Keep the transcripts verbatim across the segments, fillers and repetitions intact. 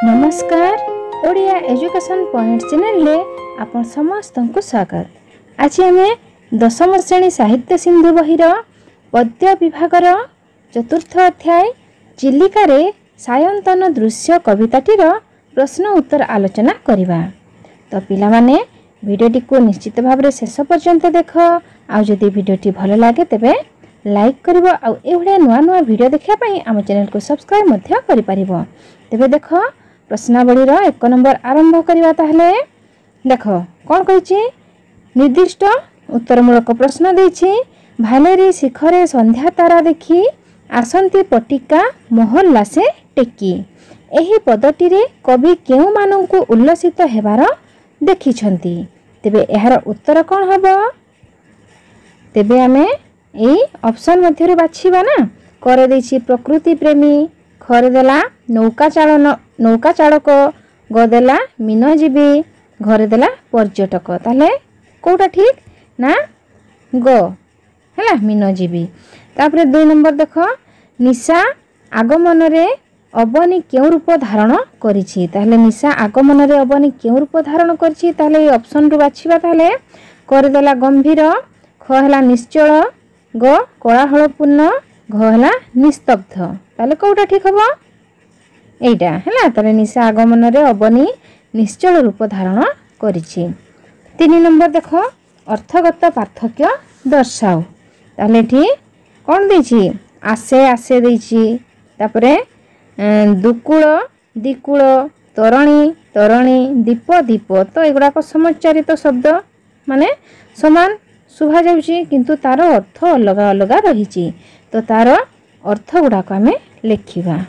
नमस्कार Odia education point channel ले आपण समस्त को स्वागत। आज आम दशम श्रेणी साहित्य सिंधु बहिर पद्य विभागर चतुर्थ अध्याय चिलिका रे सायंतन दृश्य कविताटीर प्रश्न उत्तर आलोचना करिबा। तो पिला माने भिडियोटी को निश्चित भाव में शेष पर्यंत देख। आउ जदि भिडियोटी भल लगे तेबे लाइक करिवो। आउ एभलिया नुआ नुआ भिडियो देखिया पई आम चैनल को सब्सक्राइब मध्य करि परिबो। तेबे देख प्रश्नावलीर एक नंबर आरंभ करवा। ताहले देख कौन कही निर्दिष्ट उत्तरमूलक प्रश्न देछि। भालेरी शिखरे संध्या तारा देखी आसंती पटिका मोहल्लासे टेकी। एही पदटी रे कवि केउ मानंकु उल्लसित हेबार देखिछंती। तेबे एहार उत्तर कौन हबो? तेबे आमे एई ऑप्शन मध्यरु बाछिबा ना। करे देछि प्रकृति प्रेमी, खरे देला नौका चालन नौका चालक, गदेला मीनजीवी, घरे देला पर्यटक। ताले कोटा ठीक ना ग हैला मीनजीवी। तापरे दुई नंबर देख निशा आगमन रे अबनी केउ रूप धारण करिछि। ताले निशा आगमन रे अबनी केउ रूप धारण करिछि। ताले ए ऑप्शन रु बाछिबा। ताले करे देला गंभीर, ख हैला निश्चल, ग कोलाहलपूर्ण, घ हैला निस्तब्ध। ताले कोटा ठीक हबो? एइटा हैला। ताले निशा आगमन रे अबनी निश्चल रूप धारण करिछि। तीन नंबर देख अर्थगत पार्थक्य दर्शाओ। ताले ठीक कोन देछि? आसे आसे देछि। तापरे दुकुल दिकुल, तरणी तरणी, दीप दीप। तो एगुडा को समुच्चारित शब्द माने समान सुभा जाउछि किंतु तार अर्थ अलग अलग रहिछि। तो तार अर्थ गुडा को आमे लेखिबा।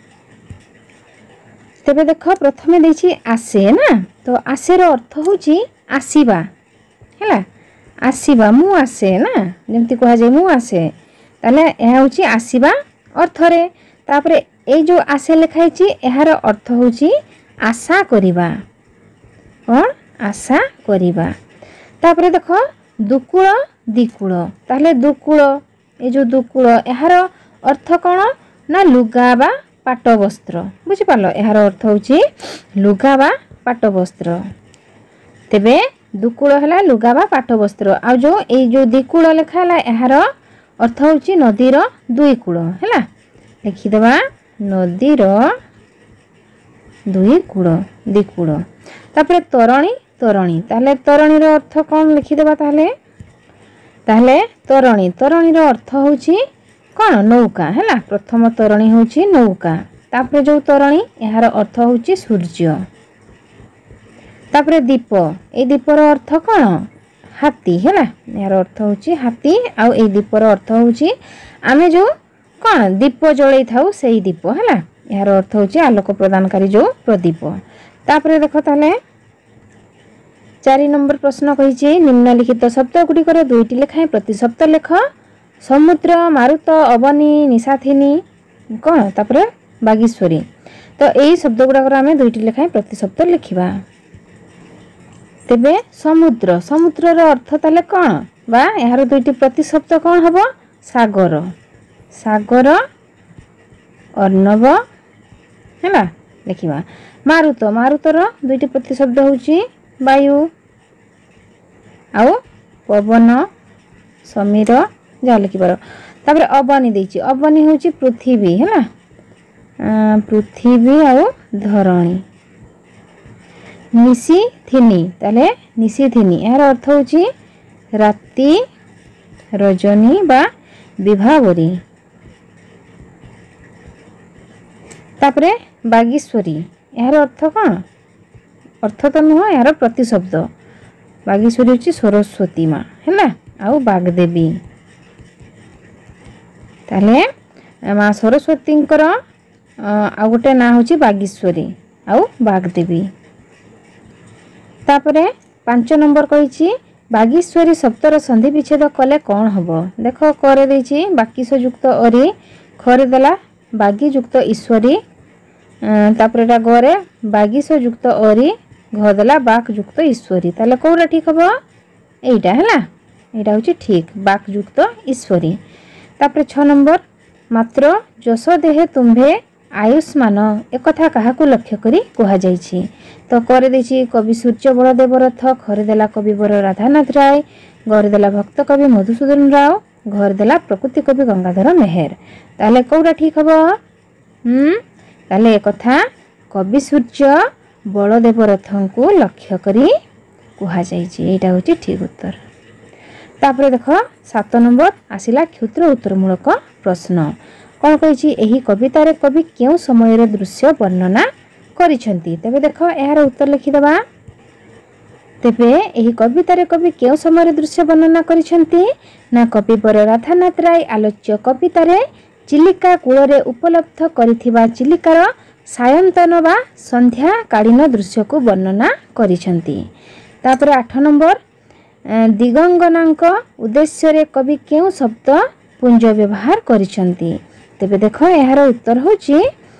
तेबे देख प्रथमे देछि आसे ना। तो आसे रो अर्थ होछि आसीबा हैला। आसीबा मु आसे ना, जेमति कहा जाय मु आसे। ताले एहा होछि आसीबा अर्थ रे। तापरे ए जो आसे लिखाइ छि एहार अर्थ होछि आशा करिबा। कोन? आशा करिबा। तापरे देख दुकुल दिकुल। ताले दुकुल ए जो दुकुल एहार अर्थ कोन ना लुगा बा पाट वस्त्र। बुझि पालो? एहार अर्थ होछि लुगा बा पाट वस्त्र। तेबे दुकुल हला लुगा बा पाट वस्त्र। आ जो ए जो दिकुल लेखा हला एहार अर्थ होछि नदीर दुई कूल हैला। लिखि देबा नदीर दुई कूल दिकुल। तापरे तरणी तरणी। ताले तरणी रो अर्थ कोन लिखि देबा? ताले ताले तरणी तरणी रो अर्थ होछि कोन? नौका हैला। प्रथम तरणी होछि नौका। तापरे जो तरणी एहार अर्थ होछि सूर्य। तापरे दीप ए दीपर अर्थ कोन? हाथी हैला। एहार अर्थ होछि हाथी। आ ए दीपर अर्थ होछि आमे जो कोन दीप जळै थाउ सेही दीप हैला। एहार अर्थ होछि आलोक प्रदानकारी जो प्रदीप। तापरे देखो ताले चार नंबर प्रश्न कहिछि निम्नलिखित शब्द गुडी करे दुईटी लेखाए प्रतिशब्द लेख। समुद्र, मारुत, अबनी, निशाथिनी कोन? तापरे बागीश्वरी। तो एई शब्द गुडा करे आमे दुईटी लेखाए प्रतिशब्द लिखिबा। तेबे समुद्र समुद्र रो अर्थ ताले कोन बा एहार दुईटी प्रतिशब्द कोन हबो? सागर सागर अर्णव हैला लिखिबा। मारुत मारुत रो दुईटी प्रतिशब्द होछि वायु आउ पवन समीर जा लिखिबार। तापरे अबनी देछि। अबनी होछि पृथ्वी हैला। पृथ्वी आउ धरणी। निशिथिनी ताले निशिथिनी एहार अर्थ होछि राति रजनी बा विभावरी। तापरे बागीश्वरी एहार अर्थ कोन? अर्थ तो नुह यार प्रतिशब्द। बागीश्वरी होछि सरस्वती माँ हैला आउ बागदेवी। ताले माँ सरस्वतींकर आ गोटे ना होछि बागीश्वरी आउ बागदेवी। तापरे पांच नंबर कहिछि बागीश्वरी शब्दर संधि विच्छेद कले कौन हबो? देखो करे देछि बाकीस युक्त अरी, खरे देला बागी युक्त ईश्वरी। तापरे टा गरे बागीस युक्त अरी, घ देला बाक युक्त ईश्वरी। ताले कोरा ठीक हबो? एइटा हैला। एइटा होछि ठीक बाक युक्त ईश्वरी। तापरे छ नंबर मात्र जस देहे तुम्भे आयुष्मान एक क्या लक्ष्य करी कहुଯାଇଛି। तो करदेछि कवि सूर्य बलदेव रथ, घरदेला कवि वर राधानाथ राय, घरदेला भक्त कवि मधुसूदन राव, घरदेला प्रकृति कवि गंगाधर मेहर। ताले कौटा ठीक हम? हम्म ताले एक कथा कवि सूर्य बलदेव रथ को लक्ष्य करी कहुଯାଇଛି। एटा होछि ठीक उत्तर। तापर देख सात नंबर आसिला क्षुद्र उत्तरमूलक प्रश्न। कौन कही एही कवितार कवि क्यों समय दृश्य वर्णना करिसेंती? तेबे देख यार उत्तर लिखिदेबा। तेबे एही कवितार कवि क्यों समय दृश्य वर्णना करिसेंती ना कवि वर राधानाथ राय आलोच्य कवितार चिलिका कूଳରେ उपलब्ध करिथिबा चिलिकार सायंतन बा संध्या कालीन दृश्य को वर्णना करिसेंती। तापर आठ नंबर दिगंगनांक उद्देश्य रे कवि क्यों शब्द पुंज व्यवहार करिसेंती? तेबे देख यार उत्तर होची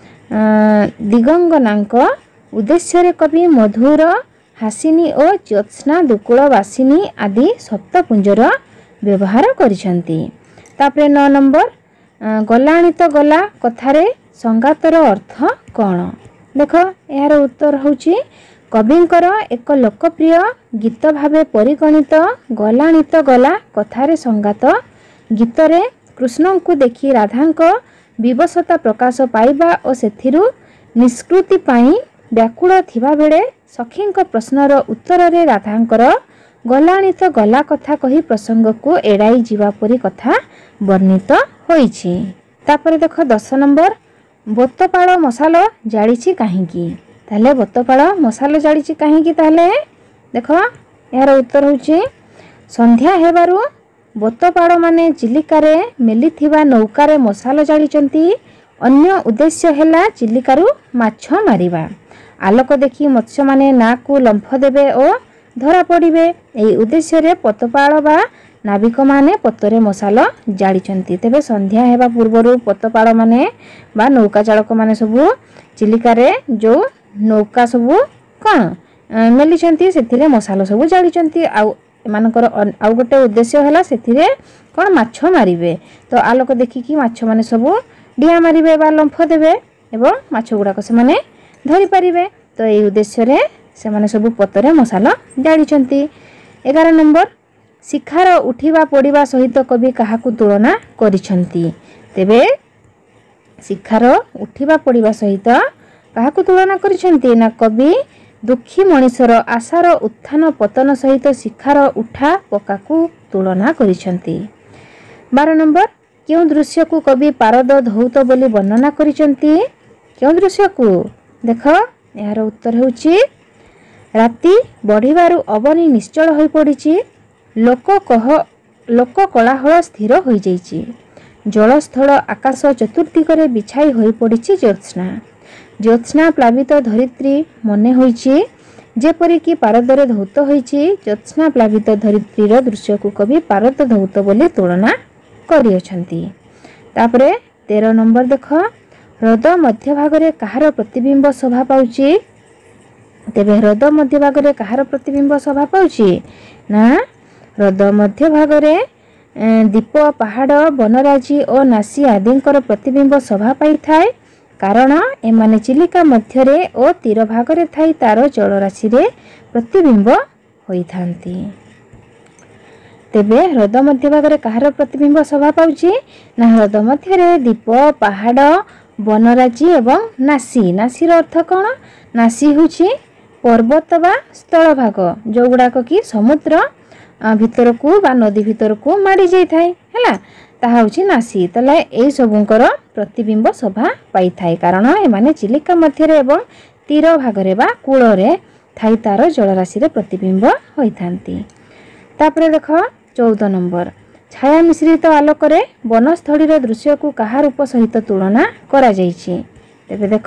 दिगंगनांक उद्देश्य रे कवि मधुर हासिनी और ज्योत्स्ना दुकुलवासिनी आदि सप्तपुंजर व्यवहार करिसेंती। तापर नौ नंबर गलाणी तो गला कथारे संगातर अर्थ कौन? देख यार उत्तर होची कविंकर एक लोकप्रिय गीत भावे परिगणित गलाणी तो गला कथारे संगात गीतरे कृष्ण को देखी राधांक विवशता प्रकाश पाइबा और सेथिरु निष्कृति पाई व्याकुल थिबा बेले सखींक प्रश्नर उत्तर रे राधांकर गलाणी तो गला कथा कही प्रसंग को एड़ाई जीवा परी कथा वर्णित होईछि। तापर देख दस नंबर बोतपाड़ मशाल जाळीछि काहींकी? ताले बोतपाड़ मशाल जाळीछि काहींकी? ताले देख यार उत्तर होछि संध्या हेबारु बोतपाड़ माने चिलिकारे मेलिथिबा नौकारे मशाल जाळीचंती। अन्य उद्देश्य हैला चिलिकारु माछ मारिबा। आलोक देखी मत्स्य माने ना को लंफ देबे और धरा पड़िबे। एही उद्देश्य रे पोतपाड़ बा नाविक माने पोतरे मशाल जाळीचंती। तेबे संध्या हेबा पूर्वरु पोतपाड़ माने बा नौका चालक माने सबु चिलिकारे जो नौका सबु कोन मेलिचंती सेथिरे मशाल सबु जाळीचंती। आ एमानकर आउ गोटे उद्देश्य हैला सेथिरे कोन माछ मारिबे। तो आलोक देखिकी माछ माने सबु डिया मारिबे बा लंफ देबे एवं माछ गुडाक से माने धरि पारिबे। तो एही उद्देश्य रे से माने सबु पतरे मशाल जाळीचंती। एगार नंबर शिखार उठिबा पड़िबा सहित कवि काहाकू तुलना करिसेंती? तेबे शिखार उठिबा पड़िबा सहित काहाकू तुलना करिसेंती ना कवि दुखी मनीषर आशार उत्थान पतन सहित शिखार उठा पकाकू तुलना करिसेंती। बारह नंबर क्यों दृश्य को कवि पारद धौत बोली वर्णना करिसेंती? क्यों दृश्य को? देख यार उत्तर होची राति बढ़िबारु अवनी निश्चल होई पड़िछि। लोक कह लोक कोलाहल स्थिर होई जाइछि। जलस्थल आकाश चतुर्दिगरे बिछाई होई पड़िछि ज्योत्स्ना। ज्योत्स्ना प्लावित धरित्री मने होइछि जेपरिकी पारदरे धौत होइछि। ज्योत्स्ना प्लावित धरित्रीर दृश्य को कवि पारद धौत बोली तुलना करिअछंती। तापरे तेरह नंबर देख ह्रद मध्य भागरे काहार प्रतिबिंब शोभा पाउछि? तेबे ह्रद मध्य भागरे काहार प्रतिबिंब शोभा पाउछि ना ह्रद मध्य भागरे दीप पहाड़ बनराजी और नासी आदिंकर प्रतिबिंब शोभा पाई थाए। कारण एमाने चिलिका मध्यरे और तीर भागरे थाई तार जलराशि रे प्रतिबिंब होई थांती। तेबे ह्रद मध्य भागरे काहार प्रतिबिंब शोभा पाउछि ना ह्रद मध्यरे दीप पहाड़ बनराजी एवं नासी। नासीर अर्थ कौन? नासी होछि पर्वत बा स्थल भाग जो गुड़ाक कि समुद्र भितर को बा नदी भितर को माड़ी जाई थाए हैला ताहा होछि नासी। तले एई सबुंकर प्रतिबिंब शोभा पाई थाए कारण एमाने चिलिका मध्यरे एवं तीर भागरे बा कूଳରେ थाई तार जलराशि रे प्रतिबिंब होई थांती। तापरे देख चौदह नंबर छाया मिश्रित आलोकरे वनस्थलीर दृश्य को काहा रूप सहित तुलना करा जाइछि? तेबे देख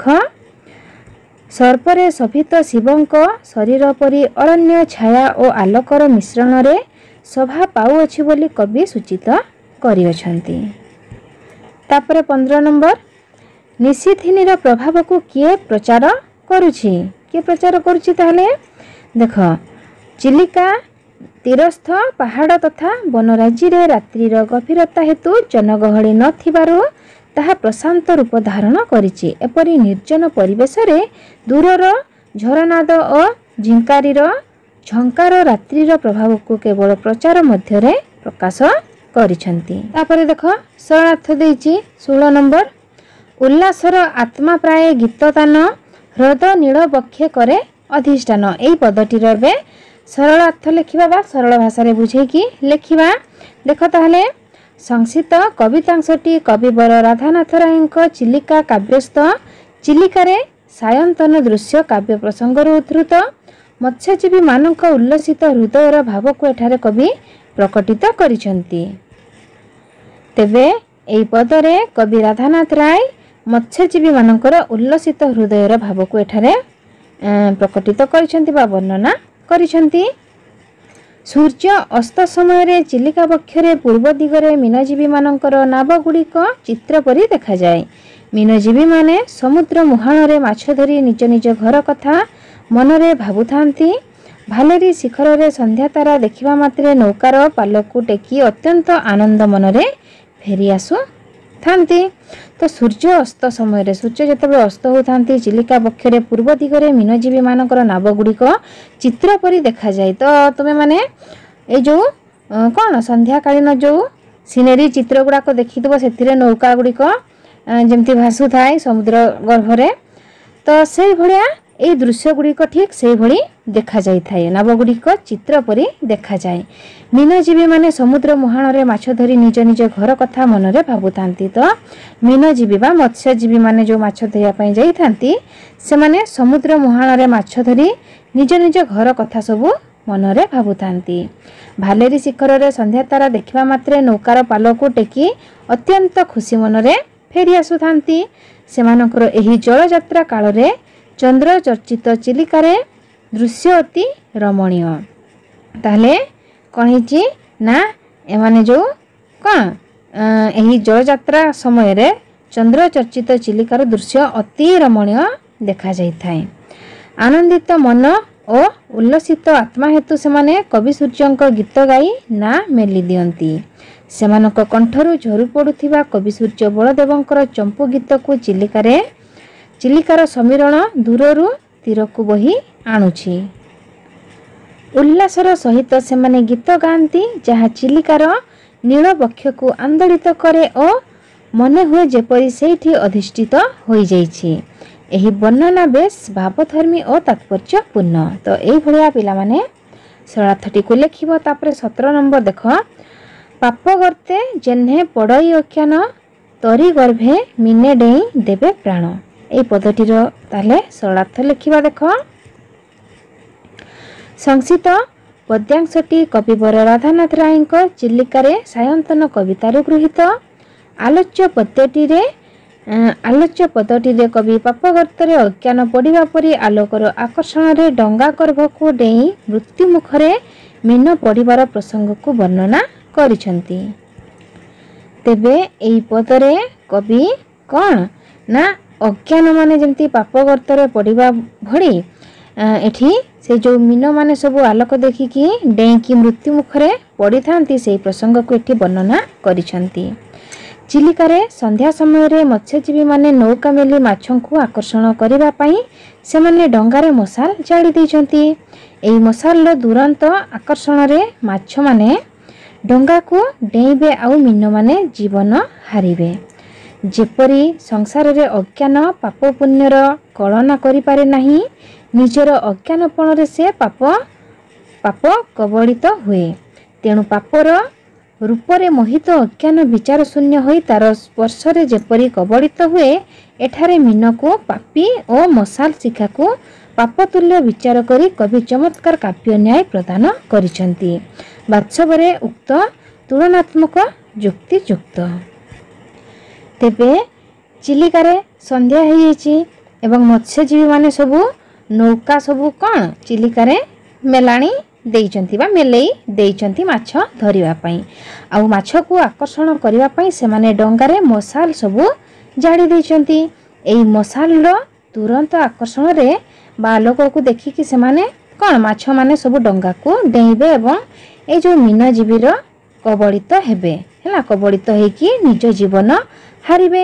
सर्परे शोभित शिवंक शरीर परी अरण्य छाया और आलोकर मिश्रण रे शोभा पाउअछि बोली कवि सूचित करिअछंती। तापरे पंद्रह नंबर निशिथिनीर प्रभाव को किए प्रचार करुछि? किए प्रचार करुछि? ताहले देख चिलिका तीरस्थ पहाड़ तथा वनराजी रे रात्रिर गभीरता हेतु जनगहली न थिबारु ତାହା ପ୍ରଶାନ୍ତ ରୂପ ଧାରଣ କରିଛି। ଏପରି ନିର୍ଜନ ପରିବେଶରେ ଦୂରର ଝରନାଦ ଓ ଝିଙ୍କାରୀର ଝଙ୍କାର ରାତ୍ରିର ପ୍ରଭାବକୁ କେବଳ ପ୍ରଚାର ମଧ୍ୟରେ ପ୍ରକାଶ କରିଛନ୍ତି। ତାପରେ ଦେଖ ସରଳାର୍ଥ ଦେଇଛି ଷୋହଳ ନମ୍ବର। ଉଲ୍ଲାସର ଆତ୍ମା ପ୍ରାୟ ଗୀତତାନ ହ୍ରଦ ନୀଳ ବକ୍ଷେ କରେ ଅଧିଷ୍ଠାନ। ଏହି ପଦଟିର ଏବେ ସରଳାର୍ଥ ଲେଖିବା ବା ସରଳ ଭାଷାରେ ବୁଝେଇକି ଲେଖିବା। ଦେଖ ତାହେଲେ ସଂକ୍ଷିପ୍ତ କବିତାଂଶଟି କବିବର ରାଧାନାଥ ରାୟଙ୍କ ଚିଲିକା କାବ୍ୟସ୍ଥ ଚିଲିକାରେ ସାୟନ୍ତନ ଦୃଶ୍ୟ କାବ୍ୟ ପ୍ରସଙ୍ଗରୁ ଉଦ୍ଧୃତ। ମତ୍ସ୍ୟଜୀବୀ ମାନଙ୍କ ଉଲ୍ଲସିତ ହୃଦୟର ଭାବକୁ ଏଠାରେ କବି ପ୍ରକଟିତ କରିଛନ୍ତି। ତେବେ ଏହି ପଦରେ କବି ରାଧାନାଥ ରାୟ ମତ୍ସ୍ୟଜୀବୀ ମାନଙ୍କର ଉଲ୍ଲସିତ ହୃଦୟର ଭାବକୁ ଏଠାରେ ପ୍ରକଟିତ କରିଛନ୍ତି ବା ବର୍ଣ୍ଣନା କରିଛନ୍ତି। ସୂର୍ଯ୍ୟ ଅସ୍ତ ସମୟରେ ଚିଲିକା ବକ୍ଷରେ ପୂର୍ବ ଦିଗରେ ମୀନଜୀବୀ ମାନଙ୍କର ନାବ ଗୁଡ଼ିକ ଚିତ୍ର ପରି ଦେଖାଯାଏ। ମୀନଜୀବୀ ମାନେ ସମୁଦ୍ର ମୁହାଣରେ ମାଛ ଧରି ନିଜ ନିଜ ଘର କଥା ମନରେ ଭାବୁଥାନ୍ତି। ଭାଲେରୀ ଶିଖରରେ ସନ୍ଧ୍ୟା ତାରା ଦେଖିବା ମାତ୍ରେ ନୌକାର ପାଲକୁ ଟେକି ଅତ୍ୟନ୍ତ ଆନନ୍ଦ ମନରେ ଫେରି ଆସୁଥାନ୍ତି। ତ ସୂର୍ଯ୍ୟ ଅସ୍ତ ସମୟରେ ସୂର୍ଯ୍ୟ ଯେତେବେଳେ ଅସ୍ତ ହେଉଥାନ୍ତି ଚିଲିକା ବକ୍ଷରେ ପୂର୍ବ ଦିଗରେ ମୀନଜୀବୀ ମାନଙ୍କର ନାବ ଗୁଡ଼ିକ ଚିତ୍ର ପରି ଦେଖାଯାଏ। ତ ତୁମେ ମାନେ ଏଇ ଯେଉଁ କ'ଣ ସନ୍ଧ୍ୟାକାଳୀନ ଯେଉଁ ସିନେରୀ ଚିତ୍ର ଗୁଡ଼ାକ ଦେଖିଥିବ ସେଥିରେ ନୌକା ଗୁଡ଼ିକ ଯେମିତି ଭାସୁଥାଏ ସମୁଦ୍ର ଗର୍ଭରେ। ତ ସେଇଭଳିଆ এই ଦୃଶ୍ୟ ଗୁଡ଼ିକ ଠିକ୍ ସେଇଭଳି ଦେଖାଯାଇଥାଏ। ନାବ ଗୁଡ଼ିକ ଚିତ୍ର ପରି ଦେଖାଯାଏ। ମୀନଜୀବୀ ମାନେ ସମୁଦ୍ର ମୁହାଣରେ ମାଛ ଧରି ନିଜ ନିଜ ଘର କଥା ମନରେ ଭାବୁଥାନ୍ତି। ତ ମୀନଜୀବୀ ବା ମତ୍ସ୍ୟଜୀବୀ ମାନେ ଯେଉଁ ମାଛ ଧରିବା ପାଇଁ ଯାଇଥାନ୍ତି ସେମାନେ ସମୁଦ୍ର ମୁହାଣରେ ମାଛ ଧରି ନିଜ ନିଜ ଘର କଥା ସବୁ ମନରେ ଭାବୁଥାନ୍ତି। ଭାଲେରୀ ଶିଖରରେ ସନ୍ଧ୍ୟା ତାରା ଦେଖିବା ମାତ୍ରେ ନୌକାର ପାଲକୁ ଟେକି ଅତ୍ୟନ୍ତ ଖୁସି ମନରେ ଫେରି ଆସୁଥାନ୍ତି। ସେମାନଙ୍କର ଏହି ଜଳଯାତ୍ରା କାଳରେ ଚନ୍ଦ୍ର ଚର୍ଚ୍ଚିତ ଚିଲିକାରେ ଦୃଶ୍ୟ ଅତି ରମଣୀୟ। ତାହେଲେ କ'ଣ ହେଇଛି ନା ଏମାନେ ଯେଉଁ କ'ଣ ଏହି ଜଳଯାତ୍ରା ସମୟରେ ଚନ୍ଦ୍ର ଚର୍ଚ୍ଚିତ ଚିଲିକାର ଦୃଶ୍ୟ ଅତି ରମଣୀୟ ଦେଖାଯାଇଥାଏ। ଆନନ୍ଦିତ ମନ ଓ ଉଲ୍ଲସିତ ଆତ୍ମା ହେତୁ ସେମାନେ କବି ସୂର୍ଯ୍ୟଙ୍କ ଗୀତ ଗାଇ ନା ମେଲି ଦିଅନ୍ତି। ସେମାନଙ୍କ କଣ୍ଠରୁ ଝରୁ ପଡ଼ୁଥିବା କବି ସୂର୍ଯ୍ୟ ବଳଦେବଙ୍କର ଚମ୍ପୁ ଗୀତକୁ ଚିଲିକାରେ ଚିଲିକାର ସମୀରଣ ଦୂରରୁ ତୀରକୁ ବହି ଆଣୁଛି। ଉଲ୍ଲାସର ସହିତ ସେମାନେ ଗୀତ ଗାଆନ୍ତି ଯାହା ଚିଲିକାର ନୀଳ ବକ୍ଷକୁ ଆନ୍ଦୋଳିତ କରେ ଓ ମନେ ହୁଏ ଯେପରି ସେଇଠି ଅଧିଷ୍ଠିତ ହୋଇଯାଇଛି। ଏହି ବର୍ଣ୍ଣନା ବେଶ୍ ଭାବଧର୍ମୀ ଓ ତାତ୍ପର୍ଯ୍ୟପୂର୍ଣ୍ଣ। ତ ଏଇଭଳିଆ ପିଲାମାନେ ସରଳାର୍ଥଟିକୁ ଲେଖିବ। ତାପରେ ସତର ନମ୍ବର ଦେଖ ପାପ ଗର୍ତ୍ତେ ଜେହ୍ନେ ପଡ଼ଇ ଅଖ୍ୟାନ ତରି ଗର୍ଭେ ମିନେ ଡେଇଁ ଦେବେ ପ୍ରାଣ। এই পদটির তাহলে সরলার্থ লেখিবা। দেখ সংক্ষিপ্ত পদ্যাংশটি কবিবর রাধানাথ রায়ଙ୍କ চিলিকারে সায়ন্তন কবিতাରୁ গৃহীত। আলোচ্য পদ্যটিরে আলোচ্য পদটিরে কবি পাপগর্ତ୍ତରେ ଅଜ୍ଞାନ ପଡ଼ିବା ପରି ଆଲୋକର ଆକର୍ଷଣରେ ଡଙ୍ଗା ଗର୍ଭକୁ ଡେଇଁ ମୃତ୍ୟୁ ମୁଖରେ ମୀନ ପଡ଼ିବାର ପ୍ରସଙ୍ଗକୁ ବର୍ଣ୍ଣନା କରିଛନ୍ତି। ତେବେ ଏହି ପଦରେ କବି କ'ଣ ନା ଅଜ୍ଞାନ ମାନେ ଯେମିତି ପାପ ଗର୍ତ୍ତରେ ପଡ଼ିବା ଭଳି ଏଠି ସେ ଯେଉଁ ମୀନ ମାନେ ସବୁ ଆଲୋକ ଦେଖିକି ଡେଇଁକି ମୃତ୍ୟୁ ମୁଖରେ ପଡ଼ିଥାନ୍ତି ସେହି ପ୍ରସଙ୍ଗକୁ ଏଠି ବର୍ଣ୍ଣନା କରିଛନ୍ତି। ଚିଲିକାରେ ସନ୍ଧ୍ୟା ସମୟରେ ମତ୍ସ୍ୟଜୀବୀ ମାନେ ନୌକା ମେଲି ମାଛଙ୍କୁ ଆକର୍ଷଣ କରିବା ପାଇଁ ସେମାନେ ଡଙ୍ଗାରେ ମଶାଲ ଜାଳି ଦେଇଛନ୍ତି। ଏହି ମଶାଲର ଦୁରନ୍ତ ଆକର୍ଷଣରେ ମାଛମାନେ ଡଙ୍ଗାକୁ ଡେଇଁବେ ଆଉ ମୀନମାନେ ଜୀବନ ହାରିବେ। ଯେପରି ସଂସାରରେ ଅଜ୍ଞାନ ପାପ ପୁଣ୍ୟର କଳନା କରିପାରେ ନାହିଁ, ନିଜର ଅଜ୍ଞାନପଣରେ ସେ ପାପ ପାପ କବଳିତ ହୁଏ। ତେଣୁ ପାପର ରୂପରେ ମୋହିତ ଅଜ୍ଞାନ ବିଚାର ଶୂନ୍ୟ ହୋଇ ତାର ସ୍ପର୍ଶରେ ଯେପରି କବଳିତ ହୁଏ, ଏଠାରେ ମୀନକୁ ପାପୀ ଓ ମଶାଲ ଶିଖାକୁ ପାପତୁଲ୍ୟ ବିଚାର କରି କବି ଚମତ୍କାର କାବ୍ୟ ନ୍ୟାୟ ପ୍ରଦାନ କରିଛନ୍ତି। ବାସ୍ତବରେ ଉକ୍ତ ତୁଳନାତ୍ମକ ଯୁକ୍ତି ଯୁକ୍ତ। ତେବେ ଚିଲିକାରେ ସନ୍ଧ୍ୟା ହେଇଯାଇଛି ଏବଂ ମତ୍ସ୍ୟଜୀବୀ ମାନେ ସବୁ ନୌକା ସବୁ କ'ଣ ଚିଲିକାରେ ମେଲାଣି ଦେଇଛନ୍ତି ବା ମେଲେଇ ଦେଇଛନ୍ତି ମାଛ ଧରିବା ପାଇଁ। ଆଉ ମାଛକୁ ଆକର୍ଷଣ କରିବା ପାଇଁ ସେମାନେ ଡଙ୍ଗାରେ ମଶାଲ ସବୁ ଜାଳି ଦେଇଛନ୍ତି। ଏହି ମଶାଲର ତୁରନ୍ତ ଆକର୍ଷଣରେ ବା ଆଲୋକକୁ ଦେଖିକି ସେମାନେ କ'ଣ ମାଛମାନେ ସବୁ ଡଙ୍ଗାକୁ ଡେଇଁବେ ଏବଂ ଏଇ ଯେଉଁ ମୀନଜୀବୀର କବଳିତ ହେବେ ହେଲା କବଳିତ ହେଇକି ନିଜ ଜୀବନ ହାରିବେ।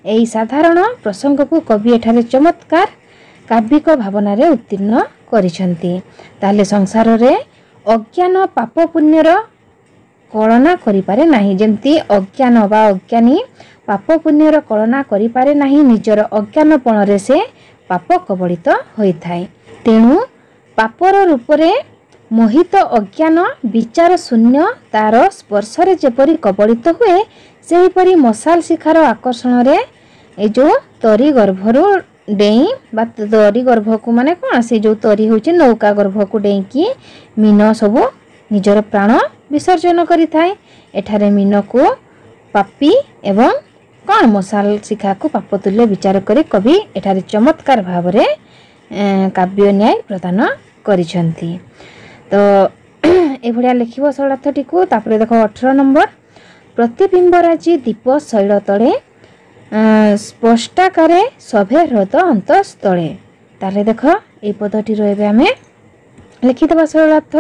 ଏହି ସାଧାରଣ ପ୍ରସଙ୍ଗକୁ କବି ଏଠାରେ ଚମତ୍କାର କାବ୍ୟିକ ଭାବନାରେ ଉତ୍ତୀର୍ଣ୍ଣ କରିଛନ୍ତି। ତାହେଲେ ସଂସାରରେ ଅଜ୍ଞାନ ପାପ ପୁଣ୍ୟର କଳନା କରିପାରେ ନାହିଁ। ଯେମିତି ଅଜ୍ଞାନ ବା ଅଜ୍ଞାନୀ ପାପ ପୁଣ୍ୟର କଳନା କରିପାରେ ନାହିଁ, ନିଜର ଅଜ୍ଞାନପଣରେ ସେ ପାପ କବଳିତ ହୋଇଥାଏ। ତେଣୁ ପାପର ରୂପରେ ମୋହିତ ଅଜ୍ଞାନ ବିଚାର ଶୂନ୍ୟ ତାର ସ୍ପର୍ଶରେ ଯେପରି କବଳିତ ହୁଏ, ସେହିପରି ମଶାଲ ଶିଖାର ଆକର୍ଷଣରେ ଏ ଯେଉଁ ତରି ଗର୍ଭରୁ ଡେଇଁ ବା ତରି ଗର୍ଭକୁ ମାନେ କ'ଣ ସେ ଯେଉଁ ତରି ହେଉଛି ନୌକା ଗର୍ଭକୁ ଡେଇଁକି ମୀନ ସବୁ ନିଜର ପ୍ରାଣ ବିସର୍ଜନ କରିଥାଏ। ଏଠାରେ ମୀନକୁ ପାପୀ ଏବଂ କ'ଣ ମଶାଲ ଶିଖାକୁ ପାପତୁଲ୍ୟ ବିଚାର କରି କବି ଏଠାରେ ଚମତ୍କାର ଭାବରେ କାବ୍ୟ ନ୍ୟାୟ ପ୍ରଦାନ କରିଛନ୍ତି। ତ ଏଭଳିଆ ଲେଖିବ ସରଳାର୍ଥଟିକୁ। ତାପରେ ଦେଖ ଅଠର ନମ୍ବର, ପ୍ରତିବିମ୍ବରାଜି ଦୀପ ଶୈଳ ତଳେ ସ୍ପଷ୍ଟାକାରେ ସଭେ ହ୍ରଦ ଅନ୍ତଃସ୍ଥଳେ। ତାହେଲେ ଦେଖ এই ପଦଟିର ଏବେ ଆମେ ଲେଖିଦେବା ସରଳାର୍ଥ।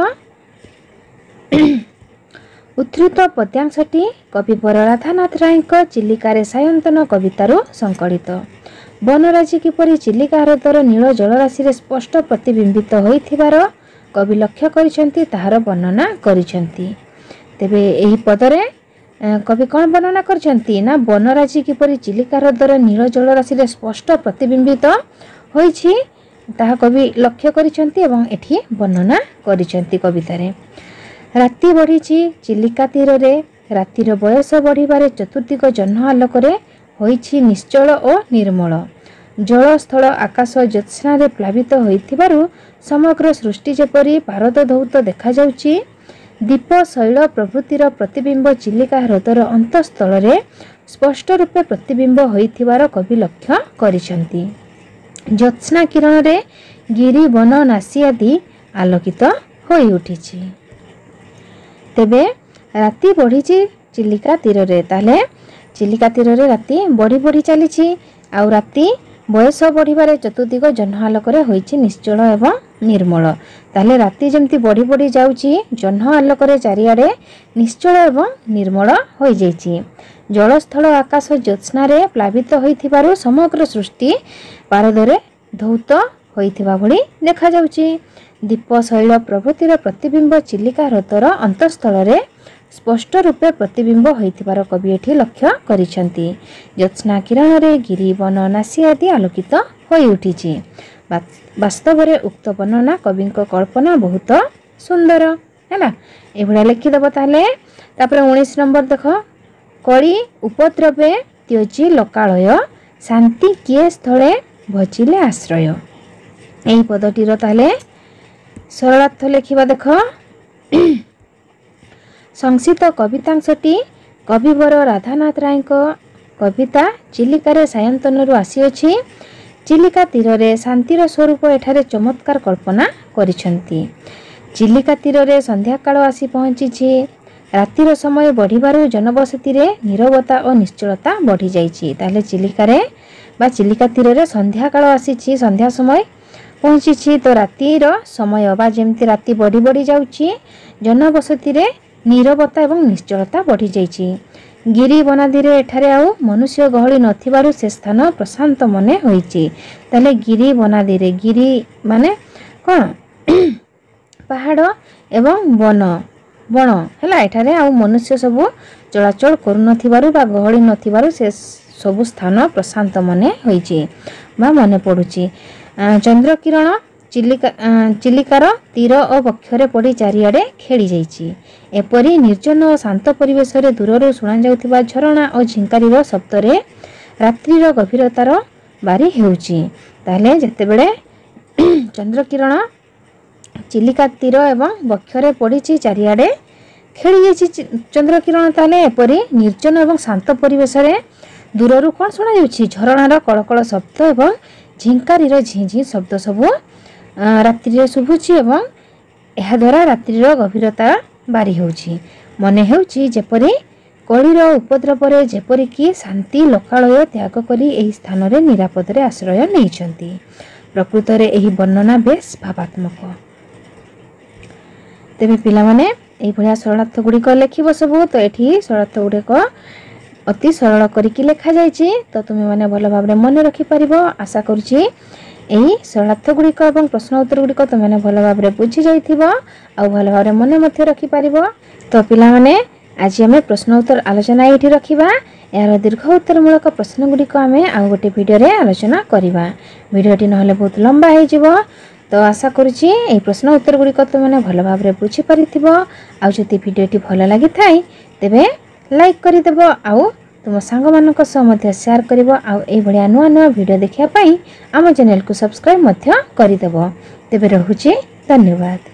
ଉଦ୍ଧୃତ ପଦ୍ୟାଂଶଟି କବିବର ରାଧାନାଥ ରାୟଙ୍କ ଚିଲିକାରେ ସାୟନ୍ତନ କବିତାରୁ ସଂକଳିତ। ବନରାଜି କିପରି ଚିଲିକା ହ୍ରଦର ନୀଳ ଜଳରାଶିରେ ସ୍ପଷ୍ଟ ପ୍ରତିବିମ୍ବିତ ହୋଇଥିବାର କବି ଲକ୍ଷ୍ୟ କରିଛନ୍ତି, ତାହାର ବର୍ଣ୍ଣନା କରିଛନ୍ତି। ତେବେ ଏହି ପଦରେ କବି କ'ଣ ବର୍ଣ୍ଣନା କରିଛନ୍ତି ନା ବନରାଜି କିପରି ଚିଲିକା ହ୍ରଦର ନୀଳ ଜଳରାଶିରେ ସ୍ପଷ୍ଟ ପ୍ରତିବିମ୍ବିତ ହୋଇଛି ତାହା କବି ଲକ୍ଷ୍ୟ କରିଛନ୍ତି ଏବଂ ଏଠି ବର୍ଣ୍ଣନା କରିଛନ୍ତି କବିତାରେ। ରାତି ବଢ଼ିଛି ଚିଲିକା ତୀରରେ, ରାତିର ବୟସ ବଢ଼ିବାରେ ଚତୁର୍ଦିଗ ଜହ୍ନ ଆଲୋକରେ ହୋଇଛି ନିଶ୍ଚଳ ଓ ନିର୍ମଳ। ଜଳ ସ୍ଥଳ ଆକାଶ ଜ୍ୟୋତ୍ସ୍ନାରେ ପ୍ଲାବିତ ହୋଇଥିବାରୁ ସମଗ୍ର ସୃଷ୍ଟି ଯେପରି ପାରଦ ଧୌତ ଦେଖାଯାଉଛି। ଦୀପ ଶୈଳ ପ୍ରଭୃତିର ପ୍ରତିବିମ୍ବ ଚିଲିକା ହ୍ରଦର ଅନ୍ତଃସ୍ଥଳରେ ସ୍ପଷ୍ଟ ରୂପେ ପ୍ରତିବିମ୍ବ ହୋଇଥିବାର କବି ଲକ୍ଷ୍ୟ କରିଛନ୍ତି। ଜ୍ୟୋତ୍ସ୍ନା କିରଣରେ ଗିରି ବନ ନାସି ଆଦି ଆଲୋକିତ ହୋଇ ଉଠିଛି। ତେବେ ରାତି ବଢ଼ିଛି ଚିଲିକା ତୀରରେ, ତାହେଲେ ଚିଲିକା ତୀରରେ ରାତି ବଢ଼ି ବଢ଼ି ଚାଲିଛି। ଆଉ ରାତି ବୟସ ବଢ଼ିବାରେ ଚତୁର୍ଦିଗ ଜହ୍ନ ଆଲୋକରେ ହୋଇଛି ନିଶ୍ଚଳ ଏବଂ ନିର୍ମଳ। ତାହେଲେ ରାତି ଯେମିତି ବଢ଼ି ବଢ଼ି ଯାଉଛି, ଜହ୍ନ ଆଲୋକରେ ଚାରିଆଡ଼େ ନିଶ୍ଚଳ ଏବଂ ନିର୍ମଳ ହୋଇଯାଇଛି। ଜଳସ୍ଥଳ ଆକାଶ ଜ୍ୟୋତ୍ସ୍ନାରେ ପ୍ଲାବିତ ହୋଇଥିବାରୁ ସମଗ୍ର ସୃଷ୍ଟି ପାରଦରେ ଧୌତ ହୋଇଥିବା ଭଳି ଦେଖାଯାଉଛି। ଦୀପ ଶୈଳ ପ୍ରଭୃତିର ପ୍ରତିବିମ୍ବ ଚିଲିକା ହ୍ରଦର ଅନ୍ତଃସ୍ଥଳରେ ସ୍ପଷ୍ଟ ରୂପେ ପ୍ରତିବିମ୍ବ ହୋଇଥିବାର କବି ଏଠି ଲକ୍ଷ୍ୟ କରିଛନ୍ତି। ଜ୍ୟୋତ୍ସ୍ନା କିରଣରେ ଗିରି ବନ ନାସି ଆଦି ଆଲୋକିତ ହୋଇ ଉଠିଛି। ବାସ୍ତବରେ ଉକ୍ତ ବର୍ଣ୍ଣନା କବିଙ୍କ କଳ୍ପନା ବହୁତ ସୁନ୍ଦର ହେଲା। ଏଭଳିଆ ଲେଖିଦେବ ତାହେଲେ। ତାପରେ ଉଣେଇଶ ନମ୍ବର ଦେଖ, କଳି ଉପଦ୍ରବେ ତ୍ୟଜି ଲୋକାଳୟ, ଶାନ୍ତି କିଏ ସ୍ଥଳେ ଭଜିଲେ ଆଶ୍ରୟ। ଏହି ପଦଟିର ତାହେଲେ ସରଳାର୍ଥ ଲେଖିବା ଦେଖ। ସଂକ୍ଷିପ୍ତ କବିତାଂଶଟି କବିବର ରାଧାନାଥ ରାୟଙ୍କ କବିତା ଚିଲିକାରେ ସାୟନ୍ତନରୁ ଆସିଅଛି। ଚିଲିକା ତୀରରେ ଶାନ୍ତିର ସ୍ୱରୂପ ଏଠାରେ ଚମତ୍କାର କଳ୍ପନା କରିଛନ୍ତି। ଚିଲିକା ତୀରରେ ସନ୍ଧ୍ୟାକାଳ ଆସି ପହଞ୍ଚିଛି। ରାତିର ସମୟ ବଢ଼ିବାରୁ ଜନବସତିରେ ନୀରବତା ଓ ନିଶ୍ଚଳତା ବଢ଼ିଯାଇଛି। ତାହେଲେ ଚିଲିକାରେ ବା ଚିଲିକା ତୀରରେ ସନ୍ଧ୍ୟାକାଳ ଆସିଛି, ସନ୍ଧ୍ୟା ସମୟ ପହଞ୍ଚିଛି। ତ ରାତିର ସମୟ ବା ଯେମିତି ରାତି ବଢ଼ି ବଢ଼ି ଯାଉଛି, ଜନବସତିରେ ନୀରବତା ଏବଂ ନିଶ୍ଚଳତା ବଢ଼ିଯାଇଛି। ଗିରି ବନାଦିରେ ଏଠାରେ ଆଉ ମନୁଷ୍ୟ ଗହଳି ନଥିବାରୁ ସେ ସ୍ଥାନ ପ୍ରଶାନ୍ତ ମନେ ହୋଇଛି। ତାହେଲେ ଗିରି ବନାଦିରେ, ଗିରି ମାନେ କ'ଣ ପାହାଡ଼ ଏବଂ ବନ ବଣ ହେଲା, ଏଠାରେ ଆଉ ମନୁଷ୍ୟ ସବୁ ଚଳାଚଳ କରୁନଥିବାରୁ ବା ଗହଳି ନଥିବାରୁ ସେ ସବୁ ସ୍ଥାନ ପ୍ରଶାନ୍ତ ମନେ ହୋଇଛି ବା ମନେ ପଡ଼ୁଛି। ଚନ୍ଦ୍ରକିରଣ ଚିଲିକା ଚିଲିକାର ତୀର ଓ ବକ୍ଷରେ ପଡ଼ି ଚାରିଆଡ଼େ ଖେଳି ଯାଇଛି। ଏପରି ନିର୍ଜନ ଓ ଶାନ୍ତ ପରିବେଶରେ ଦୂରରୁ ଶୁଣାଯାଉଥିବା ଝରଣା ଓ ଝିଙ୍କାରୀର ଶବ୍ଦରେ ରାତ୍ରିର ଗଭୀରତାର ବାରି ହେଉଛି। ତାହେଲେ ଯେତେବେଳେ ଚନ୍ଦ୍ରକିରଣ ଚିଲିକା ତୀର ଏବଂ ବକ୍ଷରେ ପଡ଼ିଛି, ଚାରିଆଡ଼େ ଖେଳି ଯାଇଛି ଚନ୍ଦ୍ରକିରଣ, ତାହେଲେ ଏପରି ନିର୍ଜନ ଏବଂ ଶାନ୍ତ ପରିବେଶରେ ଦୂରରୁ କ'ଣ ଶୁଣାଯାଉଛି? ଝରଣାର କଳକଳ ଶବ୍ଦ ଏବଂ ଝିଙ୍କାରୀର ଝିଁ ଝିଁ ଶବ୍ଦ ସବୁ ରାତ୍ରିରେ ଶୁଭୁଛି ଏବଂ ଏହାଦ୍ୱାରା ରାତ୍ରିର ଗଭୀରତା ବାରି ହେଉଛି। ମନେ ହେଉଛି ଯେପରି କଳିର ଉପଦ୍ରବରେ ଯେପରିକି ଶାନ୍ତି ଲୋକାଳୟ ତ୍ୟାଗ କରି ଏହି ସ୍ଥାନରେ ନିରାପଦରେ ଆଶ୍ରୟ ନେଇଛନ୍ତି। ପ୍ରକୃତରେ ଏହି ବର୍ଣ୍ଣନା ବେଶ ଭାବାତ୍ମକ। ତେବେ ପିଲାମାନେ ଏଇଭଳିଆ ସରଳାର୍ଥ ଗୁଡ଼ିକ ଲେଖିବ ସବୁ। ତ ଏଠି ସରଳାର୍ଥ ଗୁଡ଼ିକ अति सरल करिकी लिखा जाइछि तो तुमे माने भल भाबरे मन रखि परिबो। आशा करूछि एही सरलार्थ गुड़िक और प्रश्न उत्तर गुड़िक तुम मैंने भल भाव बुझी जाइथिबो आ भल भाव मन मध्य रखि परिबो। तो पिला माने आज आम प्रश्न उत्तर आलोचना ये रखा। यार दीर्घ उत्तरमूलक प्रश्न गुड़िक आम आउ गोटे भिडियो रे आलोचना करवा। भिडियोटी नहले बहुत लंबा हो तो आशा करुच्ची यही प्रश्न उत्तर गुड़िक तुम मैंने भल भाव बुझी पारिथिबो। आ जदि भिडियोटी भल लगी थाए तेबे लाइक करदेव आउ तुम सांग मानक सह मध्य शेयर करिवो। आ एई भलिया नुआ नुआ भिडियो देखिया पई आम चैनल को सब्सक्राइब मध्य करदेव। तेबे रहुची धन्यवाद।